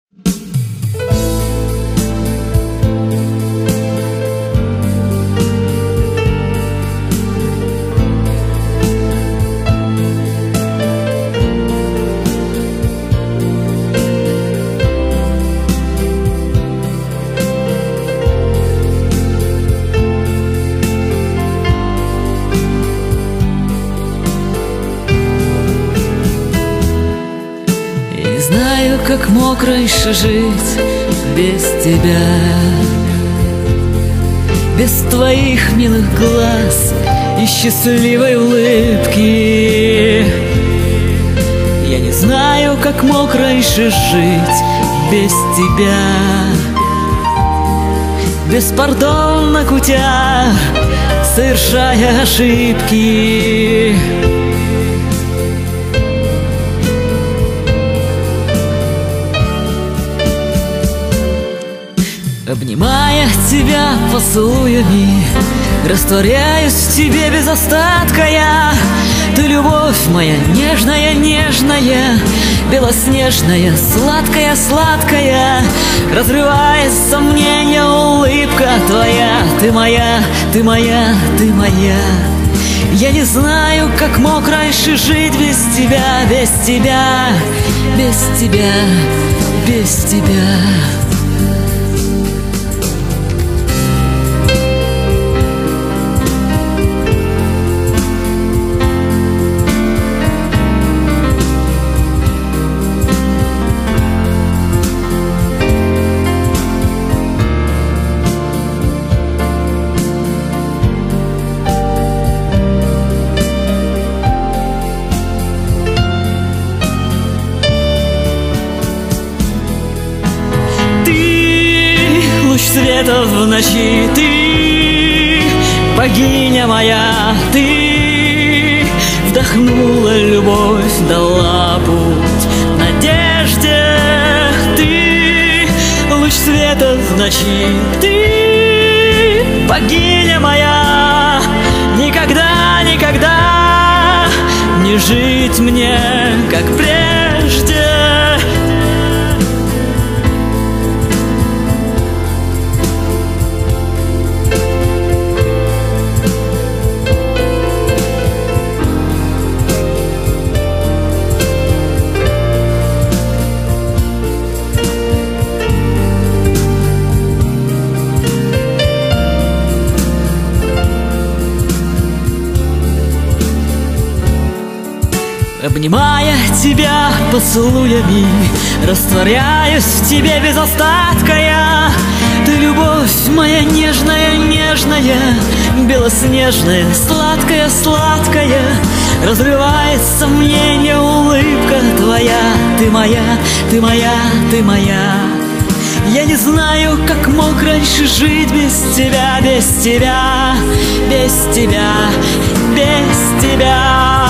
Знаю, как мог раньше жить без тебя, без твоих милых глаз и счастливой улыбки. Я не знаю, как мог раньше жить без тебя, беспардонно кутя, совершая ошибки. Обнимая тебя поцелуями, растворяюсь в тебе без остатка я. Ты любовь моя нежная, нежная, белоснежная, сладкая, сладкая. Разрываясь сомнения, улыбка твоя. Ты моя, ты моя, ты моя. Я не знаю, как мог раньше жить без тебя, без тебя, без тебя, без тебя. Луч света в ночи, ты богиня моя, ты вдохнула любовь, дала путь надежде. Ты луч света в ночи, ты богиня моя. Никогда, никогда не жить мне, как прежде. Обнимая тебя поцелуями, растворяюсь в тебе без остатка я. Ты любовь моя нежная, нежная, белоснежная, сладкая, сладкая. Разрывает сомнения улыбка твоя. Ты моя, ты моя, ты моя. Я не знаю, как мог раньше жить без тебя, без тебя, без тебя, без тебя.